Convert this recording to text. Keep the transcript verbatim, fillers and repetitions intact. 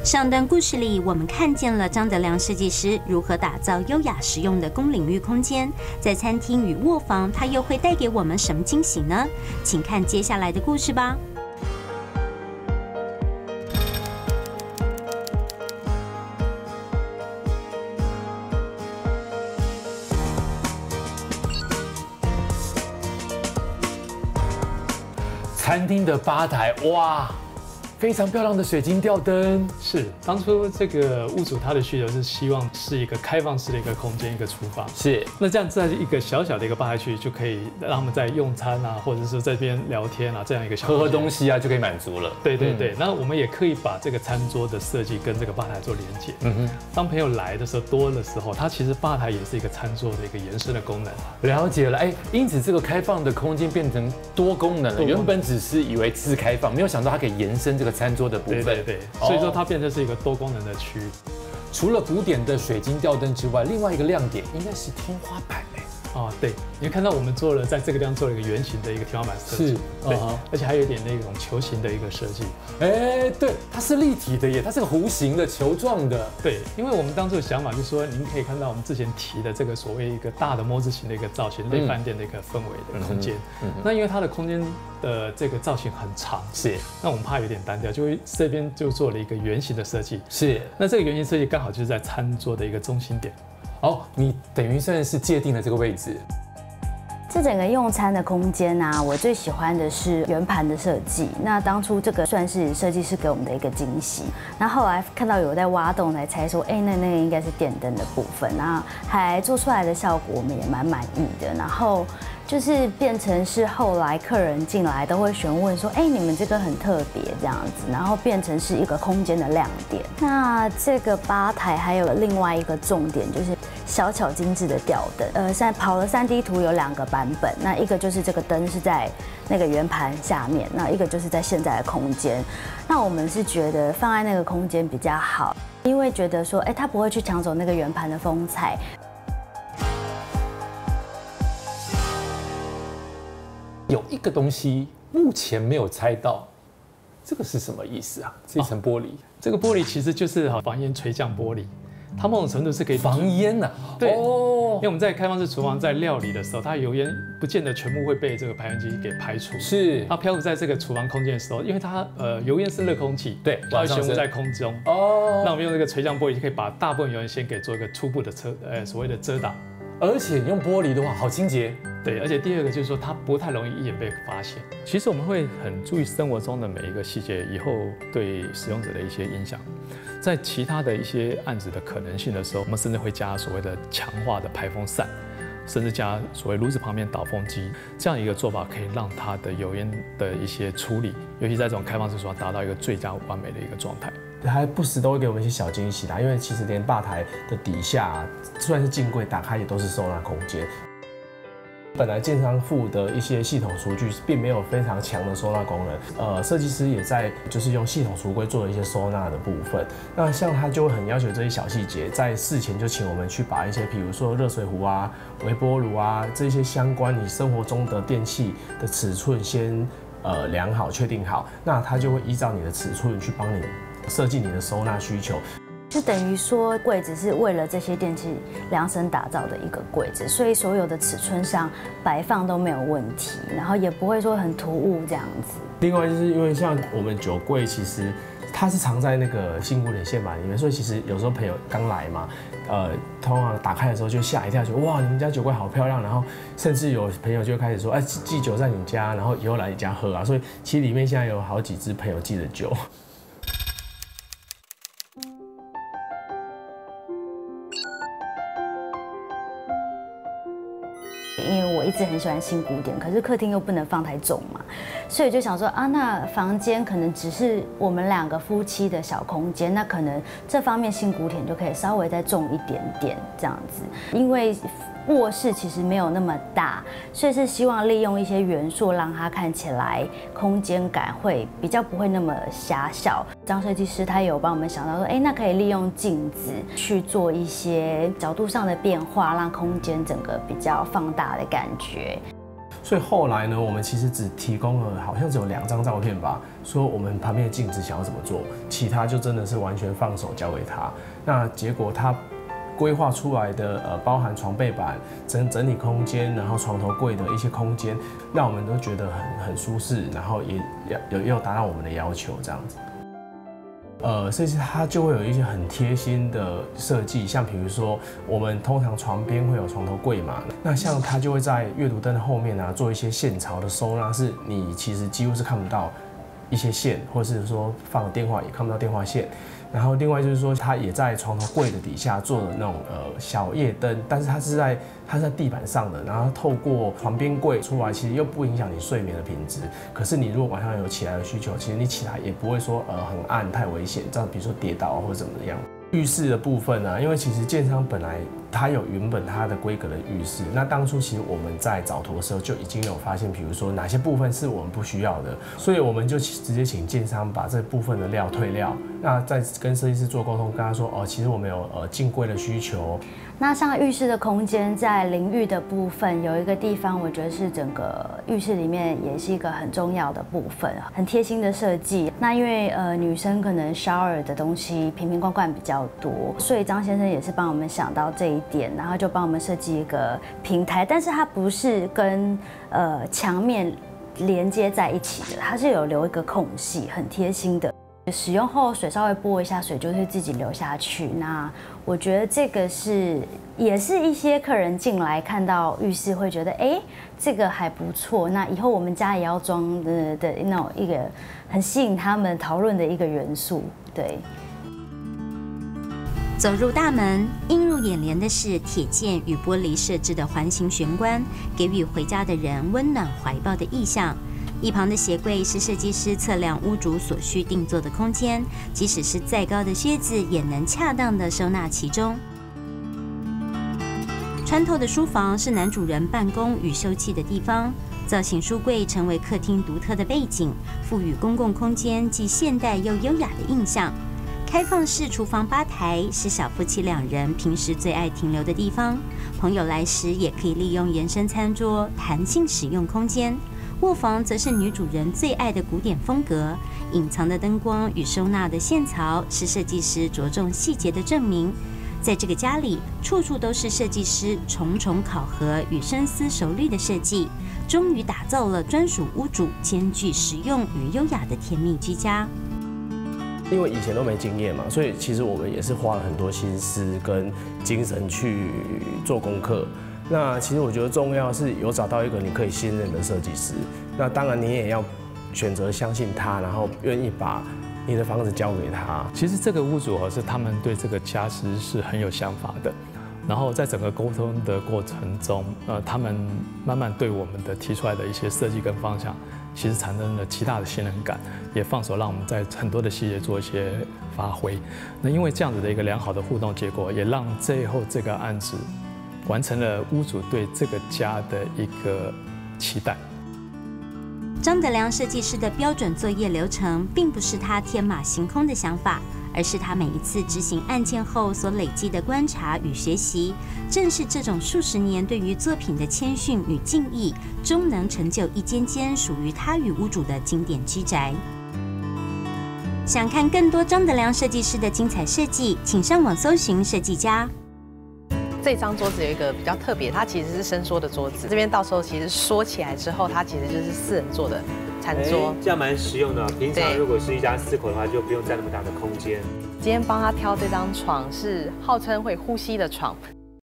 上段故事里，我们看见了张德良设计师如何打造优雅实用的公领域空间，在餐厅与卧房，他又会带给我们什么惊喜呢？请看接下来的故事吧。 餐厅的吧台，哇！ 非常漂亮的水晶吊灯， 是当初这个屋主他的需求是希望是一个开放式的一个空间，一个厨房。 是， 那这样在一个小小的一个吧台区，就可以让他们在用餐啊，或者是在这边聊天啊，这样一个小喝喝东西啊就可以满足了。 对对对，嗯、那我们也可以把这个餐桌的设计跟这个吧台做连接。嗯哼，当朋友来的时候多的时候，它其实吧台也是一个餐桌的一个延伸的功能。 了解了，哎，因此这个开放的空间变成多功能了。原本只是以为是开放，没有想到它可以延伸这个餐桌的部分。 对对，所以说它变成是一个多功能的区域。 除了古典的水晶吊灯之外，另外一个亮点应该是天花板哎。 哦，对，你会看到我们做了在这个地方做了一个圆形的一个天花板设计， 是， 对，而且还有一点那种球形的一个设计。 哎，对，它是立体的耶，它是个弧形的球状的。 对，因为我们当初的想法就是说，您可以看到我们之前提的这个所谓一个大的摸字形的一个造型，类饭店的一个氛围的空间。嗯，那因为它的空间的这个造型很长， 是， 那我们怕有点单调，就会这边就做了一个圆形的设计。 是， 那这个圆形设计刚好就是在餐桌的一个中心点。 哦，你等于算是界定了这个位置。 这整个用餐的空间啊，我最喜欢的是圆盘的设计。那当初这个算是设计师给我们的一个惊喜。那后来看到有在挖洞，才猜说，哎，那那个应该是电灯的部分。那还做出来的效果，我们也蛮满意的。然后就是变成是后来客人进来都会询问说，哎，你们这个很特别这样子，然后变成是一个空间的亮点。那这个吧台还有另外一个重点就是。 小巧精致的吊灯，呃，现在跑了 三 D 图有两个版本，那一个就是这个灯是在那个圆盘下面，那一个就是在现在的空间。那我们是觉得放在那个空间比较好，因为觉得说，哎，它不会去抢走那个圆盘的风采。 有一个东西目前没有猜到，这个是什么意思啊？这层玻璃，哦、 这个玻璃其实就是防烟垂降玻璃。 它某种程度是可以防烟呐， 对，哦，因为我们在开放式厨房在料理的时候，它油烟不见得全部会被这个排烟机给排除， 是它漂浮在这个厨房空间的时候，因为它呃油烟是热空气， 对， 它会悬浮在空中，哦，那我们用这个垂降玻璃就可以把大部分油烟先给做一个初步的遮，呃所谓的遮挡， 而且用玻璃的话好清洁。 对，而且第二个就是说，它不太容易一眼被发现。其实我们会很注意生活中的每一个细节，以后对使用者的一些影响。在其他的一些案子的可能性的时候，我们甚至会加所谓的强化的排风扇，甚至加所谓炉子旁边导风机，这样一个做法可以让它的油烟的一些处理，尤其在这种开放式厨房达到一个最佳完美的一个状态。 还不时都会给我们一些小惊喜啦，因为其实连吧台的底下、啊，虽然是镜柜打开，也都是收纳空间。 本来建商附的一些系统厨具并没有非常强的收纳功能，呃，设计师也在就是用系统橱柜做了一些收纳的部分。那像他就会很要求这些小细节，在事前就请我们去把一些，比如说热水壶啊、微波炉啊这些相关你生活中的电器的尺寸先呃量好、确定好，那他就会依照你的尺寸去帮你设计你的收纳需求。 就等于说，柜子是为了这些电器量身打造的一个柜子，所以所有的尺寸上摆放都没有问题，然后也不会说很突兀这样子。 另外就是因为像我们酒柜，其实它是藏在那个新古典线板里面，所以其实有时候朋友刚来嘛，呃，通常打开的时候就吓一跳，就哇，你们家酒柜好漂亮，然后甚至有朋友就开始说，哎，寄酒在你家，然后以后来你家喝啊，所以其实里面现在有好几支朋友寄的酒。 因为我一直很喜欢新古典，可是客厅又不能放太重嘛，所以就想说啊，那房间可能只是我们两个夫妻的小空间，那可能这方面新古典就可以稍微再重一点点这样子，因为。 卧室其实没有那么大，所以是希望利用一些元素，让它看起来空间感会比较不会那么狭小。张设计师他有帮我们想到说，哎，那可以利用镜子去做一些角度上的变化，让空间整个比较放大的感觉。 所以后来呢，我们其实只提供了好像只有两张照片吧，说我们旁边的镜子想要怎么做，其他就真的是完全放手交给他。那结果他规划出来的呃，包含床背板、整整理空间，然后床头柜的一些空间，让我们都觉得很很舒适，然后也有有达到我们的要求这样子。呃，甚至它就会有一些很贴心的设计，像比如说我们通常床边会有床头柜嘛，那像它就会在阅读灯的后面啊做一些线槽的收纳，是你其实几乎是看不到一些线，或是说放电话也看不到电话线。然后另外就是说，它也在床头柜的底下做了那种呃小夜灯，但是它是在它是在地板上的，然后透过床边柜出来，其实又不影响你睡眠的品质。可是你如果晚上有起来的需求，其实你起来也不会说呃很暗太危险，这样比如说跌倒或者怎么样。浴室的部分呢、啊，因为其实建商本来它有原本它的规格的浴室，那当初其实我们在找图的时候就已经有发现，比如说哪些部分是我们不需要的，所以我们就直接请建商把这部分的料退料，那再跟设计师做沟通，跟他说哦，其实我们有呃进柜的需求。 那像浴室的空间，在淋浴的部分有一个地方，我觉得是整个浴室里面也是一个很重要的部分，很贴心的设计。那因为呃女生可能 shower 的东西瓶瓶罐罐比较多，所以张先生也是帮我们想到这一点，然后就帮我们设计一个平台，但是它不是跟呃墙面连接在一起的，它是有留一个空隙，很贴心的。使用后水稍微拨一下，水就会自己流下去。那我觉得这个是也是一些客人进来看到浴室会觉得，哎、欸，这个还不错。那以后我们家也要装的的那种一个很吸引他们讨论的一个元素。对。 走入大门，映入眼帘的是铁件与玻璃设置的环形玄关，给予回家的人温暖怀抱的意象。一旁的鞋柜是设计师测量屋主所需定做的空间，即使是再高的靴子也能恰当的收纳其中。穿透的书房是男主人办公与休憩的地方，造型书柜成为客厅独特的背景，赋予公共空间既现代又优雅的印象。开放式厨房吧台是小夫妻两人平时最爱停留的地方，朋友来时也可以利用延伸餐桌弹性使用空间。卧房则是女主人最爱的古典风格，隐藏的灯光与收纳的线槽是设计师着重细节的证明。在这个家里，处处都是设计师重重考核与深思熟虑的设计，终于打造了专属屋主兼具实用与优雅的甜蜜居家。 因为以前都没经验嘛，所以其实我们也是花了很多心思跟精神去做功课。那其实我觉得重要是有找到一个你可以信任的设计师，那当然你也要选择相信他，然后愿意把你的房子交给他。 其实这个屋主是他们对这个家其实是很有想法的，然后在整个沟通的过程中，呃，他们慢慢对我们的提出来的一些设计跟方向，其实产生了极大的信任感，也放手让我们在很多的细节做一些发挥。那因为这样子的一个良好的互动结果，也让最后这个案子完成了屋主对这个家的一个期待。 张德良设计师的标准作业流程，并不是他天马行空的想法，而是他每一次执行案件后所累积的观察与学习。正是这种数十年对于作品的谦逊与敬意，终能成就一间间属于他与屋主的经典居宅。想看更多张德良设计师的精彩设计，请上网搜寻设计家。 这张桌子有一个比较特别，它其实是伸缩的桌子。这边到时候其实缩起来之后，它其实就是四人座的餐桌， 这样蛮实用的。平常如果是一家四口的话，就不用占那么大的空间。 今天帮他挑这张床是号称会呼吸的床。